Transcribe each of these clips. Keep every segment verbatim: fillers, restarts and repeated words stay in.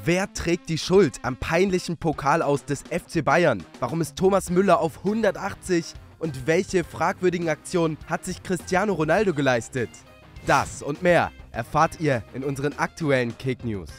Wer trägt die Schuld am peinlichen Pokalaus des F C Bayern? Warum ist Thomas Müller auf hundertachtzig? Und welche fragwürdigen Aktionen hat sich Cristiano Ronaldo geleistet? Das und mehr erfahrt ihr in unseren aktuellen Kick News.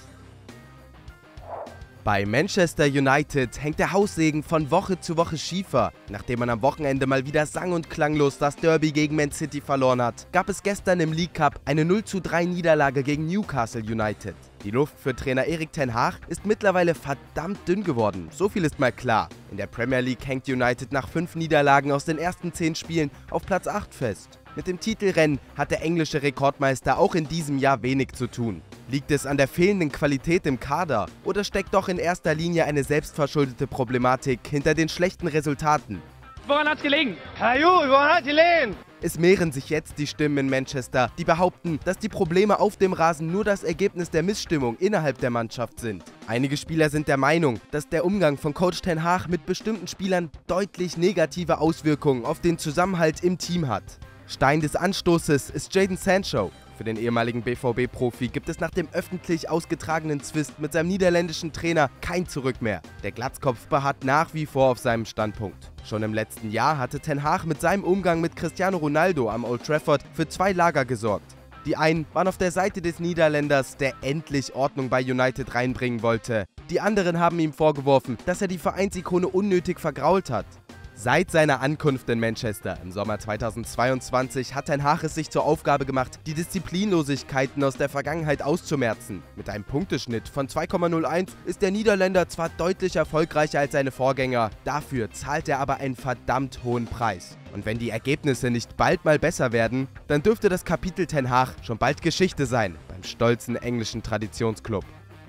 Bei Manchester United hängt der Haussegen von Woche zu Woche schiefer. Nachdem man am Wochenende mal wieder sang- und klanglos das Derby gegen Man City verloren hat, gab es gestern im League Cup eine null zu drei Niederlage gegen Newcastle United. Die Luft für Trainer Erik ten Hag ist mittlerweile verdammt dünn geworden, so viel ist mal klar. In der Premier League hängt United nach fünf Niederlagen aus den ersten zehn Spielen auf Platz acht fest. Mit dem Titelrennen hat der englische Rekordmeister auch in diesem Jahr wenig zu tun. Liegt es an der fehlenden Qualität im Kader oder steckt doch in erster Linie eine selbstverschuldete Problematik hinter den schlechten Resultaten? Woran hat's gelegen? Herr Ju, woran hat's gelegen? Es mehren sich jetzt die Stimmen in Manchester, die behaupten, dass die Probleme auf dem Rasen nur das Ergebnis der Missstimmung innerhalb der Mannschaft sind. Einige Spieler sind der Meinung, dass der Umgang von Coach ten Hag mit bestimmten Spielern deutlich negative Auswirkungen auf den Zusammenhalt im Team hat. Stein des Anstoßes ist Jadon Sancho. Für den ehemaligen B V B-Profi gibt es nach dem öffentlich ausgetragenen Zwist mit seinem niederländischen Trainer kein Zurück mehr. Der Glatzkopf beharrt nach wie vor auf seinem Standpunkt. Schon im letzten Jahr hatte ten Hag mit seinem Umgang mit Cristiano Ronaldo am Old Trafford für zwei Lager gesorgt. Die einen waren auf der Seite des Niederländers, der endlich Ordnung bei United reinbringen wollte. Die anderen haben ihm vorgeworfen, dass er die Vereinsikone unnötig vergrault hat. Seit seiner Ankunft in Manchester im Sommer zweitausendzweiundzwanzig hat ten Hag es sich zur Aufgabe gemacht, die Disziplinlosigkeiten aus der Vergangenheit auszumerzen. Mit einem Punkteschnitt von zwei Komma null eins ist der Niederländer zwar deutlich erfolgreicher als seine Vorgänger, dafür zahlt er aber einen verdammt hohen Preis. Und wenn die Ergebnisse nicht bald mal besser werden, dann dürfte das Kapitel ten Hag schon bald Geschichte sein beim stolzen englischen Traditionsclub.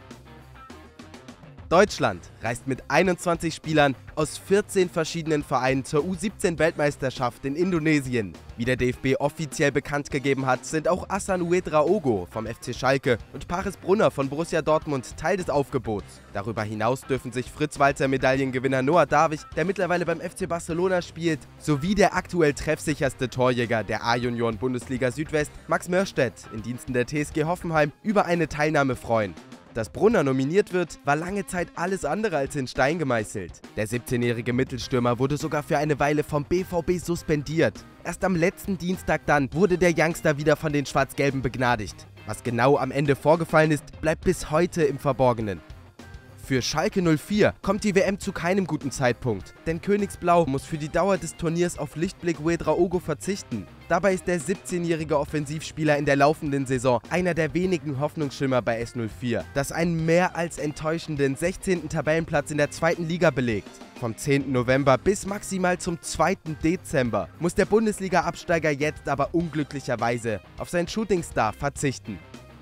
Deutschland reist mit einundzwanzig Spielern aus vierzehn verschiedenen Vereinen zur U siebzehn Weltmeisterschaft in Indonesien. Wie der D F B offiziell bekannt gegeben hat, sind auch Hassan Ouedraogo vom F C Schalke und Paris Brunner von Borussia Dortmund Teil des Aufgebots. Darüber hinaus dürfen sich Fritz-Walter-Medaillengewinner Noah Davich, der mittlerweile beim F C Barcelona spielt, sowie der aktuell treffsicherste Torjäger der A-Junioren-Bundesliga Südwest, Max Mörstedt, in Diensten der T S G Hoffenheim, über eine Teilnahme freuen. Dass Brunner nominiert wird, war lange Zeit alles andere als in Stein gemeißelt. Der siebzehnjährige Mittelstürmer wurde sogar für eine Weile vom B V B suspendiert. Erst am letzten Dienstag dann wurde der Youngster wieder von den Schwarz-Gelben begnadigt. Was genau am Ende vorgefallen ist, bleibt bis heute im Verborgenen. Für Schalke null vier kommt die W M zu keinem guten Zeitpunkt, denn Königsblau muss für die Dauer des Turniers auf Lichtblick Ouedraogo verzichten. Dabei ist der siebzehnjährige Offensivspieler in der laufenden Saison einer der wenigen Hoffnungsschimmer bei S null vier, das einen mehr als enttäuschenden sechzehnten Tabellenplatz in der zweiten Liga belegt. Vom zehnten November bis maximal zum zweiten Dezember muss der Bundesliga-Absteiger jetzt aber unglücklicherweise auf seinen Shootingstar verzichten.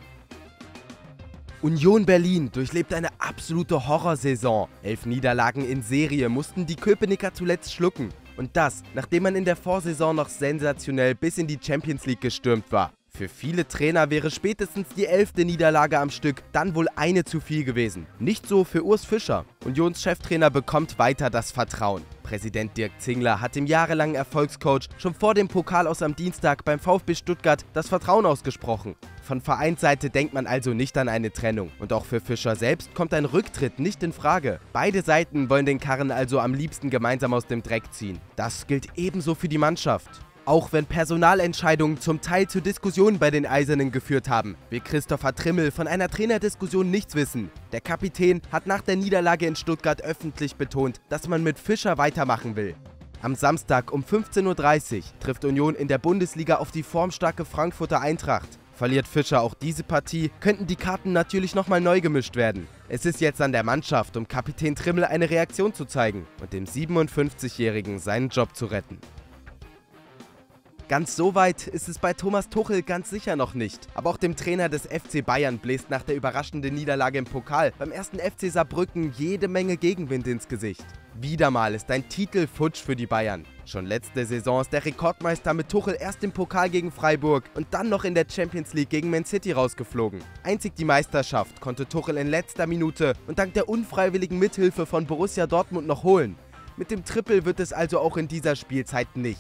Union Berlin durchlebt eine absolute Horrorsaison. Elf Niederlagen in Serie mussten die Köpenicker zuletzt schlucken. Und das, nachdem man in der Vorsaison noch sensationell bis in die Champions League gestürmt war. Für viele Trainer wäre spätestens die elfte Niederlage am Stück dann wohl eine zu viel gewesen. Nicht so für Urs Fischer. Unions Cheftrainer bekommt weiter das Vertrauen. Präsident Dirk Zingler hat dem jahrelangen Erfolgscoach schon vor dem Pokal aus am Dienstag beim VfB Stuttgart das Vertrauen ausgesprochen. Von Vereinsseite denkt man also nicht an eine Trennung. Und auch für Fischer selbst kommt ein Rücktritt nicht in Frage. Beide Seiten wollen den Karren also am liebsten gemeinsam aus dem Dreck ziehen. Das gilt ebenso für die Mannschaft. Auch wenn Personalentscheidungen zum Teil zu Diskussionen bei den Eisernen geführt haben, will Christopher Trimmel von einer Trainerdiskussion nichts wissen. Der Kapitän hat nach der Niederlage in Stuttgart öffentlich betont, dass man mit Fischer weitermachen will. Am Samstag um fünfzehn Uhr dreißig trifft Union in der Bundesliga auf die formstarke Frankfurter Eintracht. Verliert Fischer auch diese Partie, könnten die Karten natürlich nochmal neu gemischt werden. Es ist jetzt an der Mannschaft, um Kapitän Trimmel eine Reaktion zu zeigen und dem siebenundfünfzigjährigen seinen Job zu retten. Ganz so weit ist es bei Thomas Tuchel ganz sicher noch nicht. Aber auch dem Trainer des F C Bayern bläst nach der überraschenden Niederlage im Pokal beim ersten F C Saarbrücken jede Menge Gegenwind ins Gesicht. Wieder mal ist ein Titel futsch für die Bayern. Schon letzte Saison ist der Rekordmeister mit Tuchel erst im Pokal gegen Freiburg und dann noch in der Champions League gegen Man City rausgeflogen. Einzig die Meisterschaft konnte Tuchel in letzter Minute und dank der unfreiwilligen Mithilfe von Borussia Dortmund noch holen. Mit dem Triple wird es also auch in dieser Spielzeit nichts.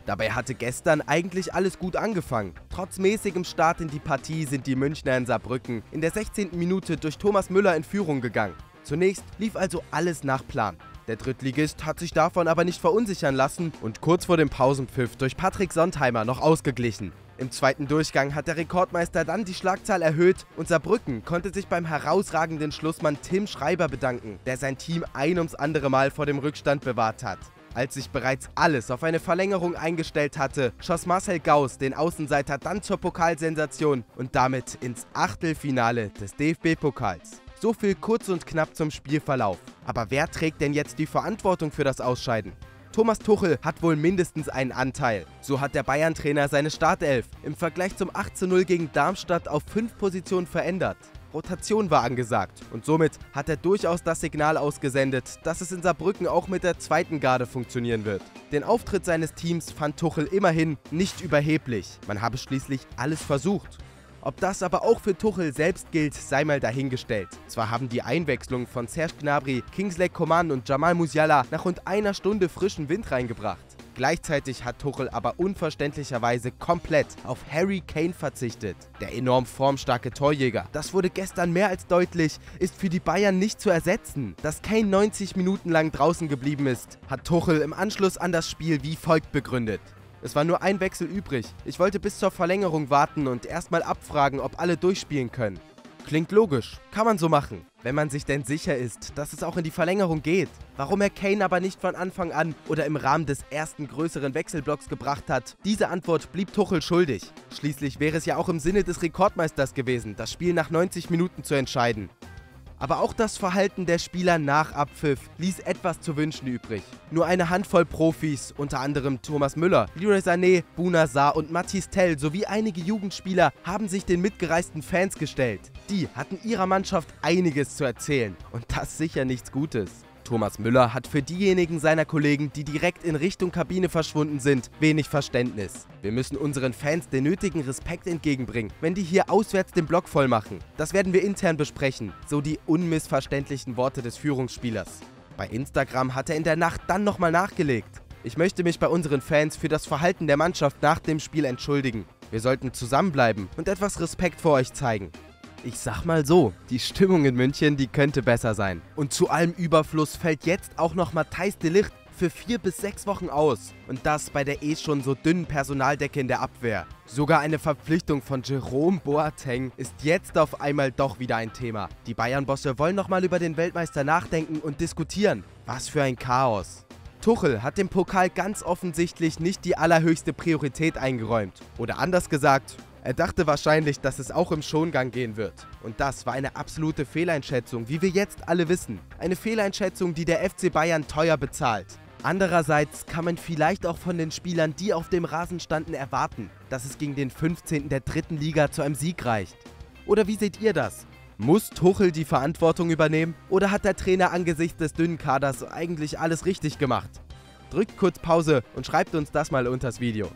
Dabei hatte gestern eigentlich alles gut angefangen. Trotz mäßigem Start in die Partie sind die Münchner in Saarbrücken in der sechzehnten Minute durch Thomas Müller in Führung gegangen. Zunächst lief also alles nach Plan. Der Drittligist hat sich davon aber nicht verunsichern lassen und kurz vor dem Pausenpfiff durch Patrick Sontheimer noch ausgeglichen. Im zweiten Durchgang hat der Rekordmeister dann die Schlagzahl erhöht und Saarbrücken konnte sich beim herausragenden Schlussmann Tim Schreiber bedanken, der sein Team ein ums andere Mal vor dem Rückstand bewahrt hat. Als sich bereits alles auf eine Verlängerung eingestellt hatte, schoss Marcel Gauß den Außenseiter dann zur Pokalsensation und damit ins Achtelfinale des D F B-Pokals. So viel kurz und knapp zum Spielverlauf. Aber wer trägt denn jetzt die Verantwortung für das Ausscheiden? Thomas Tuchel hat wohl mindestens einen Anteil. So hat der Bayern-Trainer seine Startelf im Vergleich zum acht zu null gegen Darmstadt auf fünf Positionen verändert. Rotation war angesagt und somit hat er durchaus das Signal ausgesendet, dass es in Saarbrücken auch mit der zweiten Garde funktionieren wird. Den Auftritt seines Teams fand Tuchel immerhin nicht überheblich. Man habe schließlich alles versucht. Ob das aber auch für Tuchel selbst gilt, sei mal dahingestellt. Zwar haben die Einwechslungen von Serge Gnabry, Kingsley Coman und Jamal Musiala nach rund einer Stunde frischen Wind reingebracht. Gleichzeitig hat Tuchel aber unverständlicherweise komplett auf Harry Kane verzichtet. Der enorm formstarke Torjäger, das wurde gestern mehr als deutlich, ist für die Bayern nicht zu ersetzen. Dass Kane neunzig Minuten lang draußen geblieben ist, hat Tuchel im Anschluss an das Spiel wie folgt begründet. Es war nur ein Wechsel übrig. Ich wollte bis zur Verlängerung warten und erstmal abfragen, ob alle durchspielen können. Klingt logisch, kann man so machen, wenn man sich denn sicher ist, dass es auch in die Verlängerung geht. Warum er Kane aber nicht von Anfang an oder im Rahmen des ersten größeren Wechselblocks gebracht hat, diese Antwort blieb Tuchel schuldig. Schließlich wäre es ja auch im Sinne des Rekordmeisters gewesen, das Spiel nach neunzig Minuten zu entscheiden. Aber auch das Verhalten der Spieler nach Abpfiff ließ etwas zu wünschen übrig. Nur eine Handvoll Profis, unter anderem Thomas Müller, Leroy Sané, Bouna Sarr und Mathys Tel sowie einige Jugendspieler haben sich den mitgereisten Fans gestellt. Die hatten ihrer Mannschaft einiges zu erzählen und das sicher nichts Gutes. Thomas Müller hat für diejenigen seiner Kollegen, die direkt in Richtung Kabine verschwunden sind, wenig Verständnis. Wir müssen unseren Fans den nötigen Respekt entgegenbringen, wenn die hier auswärts den Block voll machen. Das werden wir intern besprechen, so die unmissverständlichen Worte des Führungsspielers. Bei Instagram hat er in der Nacht dann nochmal nachgelegt. Ich möchte mich bei unseren Fans für das Verhalten der Mannschaft nach dem Spiel entschuldigen. Wir sollten zusammenbleiben und etwas Respekt vor euch zeigen. Ich sag mal so, die Stimmung in München, die könnte besser sein. Und zu allem Überfluss fällt jetzt auch noch Matthijs de Ligt für vier bis sechs Wochen aus. Und das bei der eh schon so dünnen Personaldecke in der Abwehr. Sogar eine Verpflichtung von Jerome Boateng ist jetzt auf einmal doch wieder ein Thema. Die Bayern-Bosse wollen nochmal über den Weltmeister nachdenken und diskutieren. Was für ein Chaos. Tuchel hat dem Pokal ganz offensichtlich nicht die allerhöchste Priorität eingeräumt. Oder anders gesagt, er dachte wahrscheinlich, dass es auch im Schongang gehen wird. Und das war eine absolute Fehleinschätzung, wie wir jetzt alle wissen. Eine Fehleinschätzung, die der F C Bayern teuer bezahlt. Andererseits kann man vielleicht auch von den Spielern, die auf dem Rasen standen, erwarten, dass es gegen den fünfzehnten der dritten Liga zu einem Sieg reicht. Oder wie seht ihr das? Muss Tuchel die Verantwortung übernehmen oder hat der Trainer angesichts des dünnen Kaders eigentlich alles richtig gemacht? Drückt kurz Pause und schreibt uns das mal unter das Video.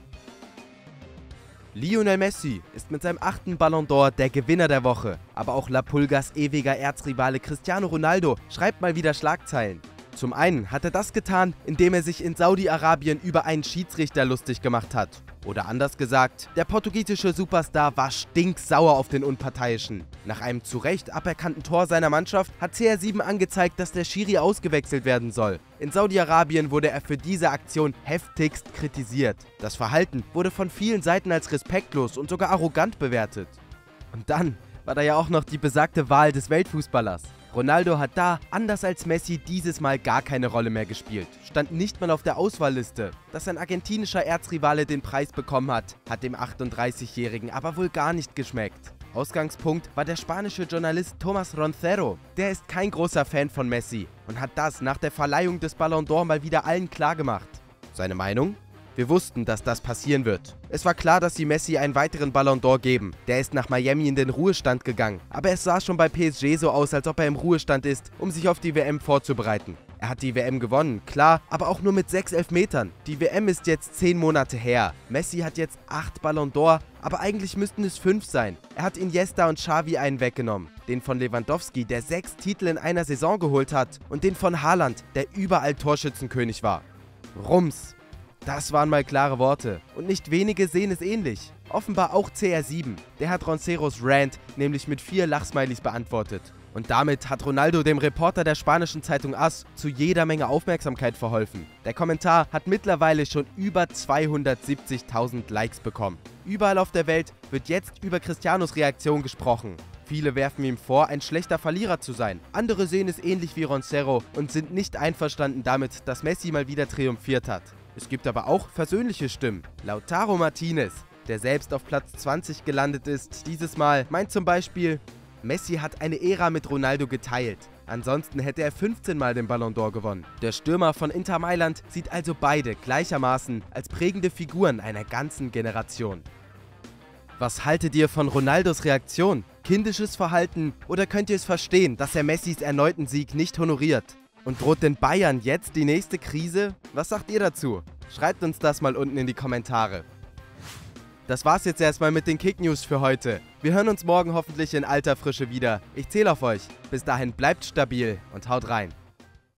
Lionel Messi ist mit seinem achten Ballon d'Or der Gewinner der Woche. Aber auch La Pulgas ewiger Erzrivale Cristiano Ronaldo schreibt mal wieder Schlagzeilen. Zum einen hat er das getan, indem er sich in Saudi-Arabien über einen Schiedsrichter lustig gemacht hat. Oder anders gesagt, der portugiesische Superstar war stinksauer auf den Unparteiischen. Nach einem zu Recht aberkannten Tor seiner Mannschaft hat C R sieben angezeigt, dass der Schiri ausgewechselt werden soll. In Saudi-Arabien wurde er für diese Aktion heftigst kritisiert. Das Verhalten wurde von vielen Seiten als respektlos und sogar arrogant bewertet. Und dann war da ja auch noch die besagte Wahl des Weltfußballers. Ronaldo hat da, anders als Messi, dieses Mal gar keine Rolle mehr gespielt. Stand nicht mal auf der Auswahlliste. Dass ein argentinischer Erzrivale den Preis bekommen hat, hat dem achtunddreißigjährigen aber wohl gar nicht geschmeckt. Ausgangspunkt war der spanische Journalist Tomás Roncero. Der ist kein großer Fan von Messi und hat das nach der Verleihung des Ballon d'Or mal wieder allen klargemacht. Seine Meinung? Wir wussten, dass das passieren wird. Es war klar, dass sie Messi einen weiteren Ballon d'Or geben. Der ist nach Miami in den Ruhestand gegangen. Aber es sah schon bei P S G so aus, als ob er im Ruhestand ist, um sich auf die W M vorzubereiten. Er hat die W M gewonnen, klar, aber auch nur mit sechs Elfmetern. Die W M ist jetzt zehn Monate her. Messi hat jetzt acht Ballon d'Or, aber eigentlich müssten es fünf sein. Er hat Iniesta und Xavi einen weggenommen. Den von Lewandowski, der sechs Titel in einer Saison geholt hat. Und den von Haaland, der überall Torschützenkönig war. Rums. Das waren mal klare Worte. Und nicht wenige sehen es ähnlich. Offenbar auch C R sieben. Der hat Ronceros Rant nämlich mit vier Lachsmileys beantwortet. Und damit hat Ronaldo dem Reporter der spanischen Zeitung AS zu jeder Menge Aufmerksamkeit verholfen. Der Kommentar hat mittlerweile schon über zweihundertsiebzigtausend Likes bekommen. Überall auf der Welt wird jetzt über Cristianos Reaktion gesprochen. Viele werfen ihm vor, ein schlechter Verlierer zu sein. Andere sehen es ähnlich wie Roncero und sind nicht einverstanden damit, dass Messi mal wieder triumphiert hat. Es gibt aber auch versöhnliche Stimmen. Lautaro Martinez, der selbst auf Platz zwanzig gelandet ist, dieses Mal meint zum Beispiel: Messi hat eine Ära mit Ronaldo geteilt. Ansonsten hätte er fünfzehn Mal den Ballon d'Or gewonnen. Der Stürmer von Inter Mailand sieht also beide gleichermaßen als prägende Figuren einer ganzen Generation. Was haltet ihr von Ronaldos Reaktion? Kindisches Verhalten oder könnt ihr es verstehen, dass er Messis erneuten Sieg nicht honoriert? Und droht den Bayern jetzt die nächste Krise? Was sagt ihr dazu? Schreibt uns das mal unten in die Kommentare. Das war's jetzt erstmal mit den Kick-News für heute. Wir hören uns morgen hoffentlich in alter Frische wieder. Ich zähle auf euch. Bis dahin bleibt stabil und haut rein.